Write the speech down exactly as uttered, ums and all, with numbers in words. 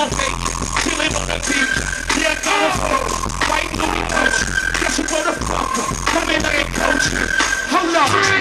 on bacon, chillin' on the beach. Yeah, I got a phone, white Louis coach. Guess who motherfucker? Come in like a coach. Hold up.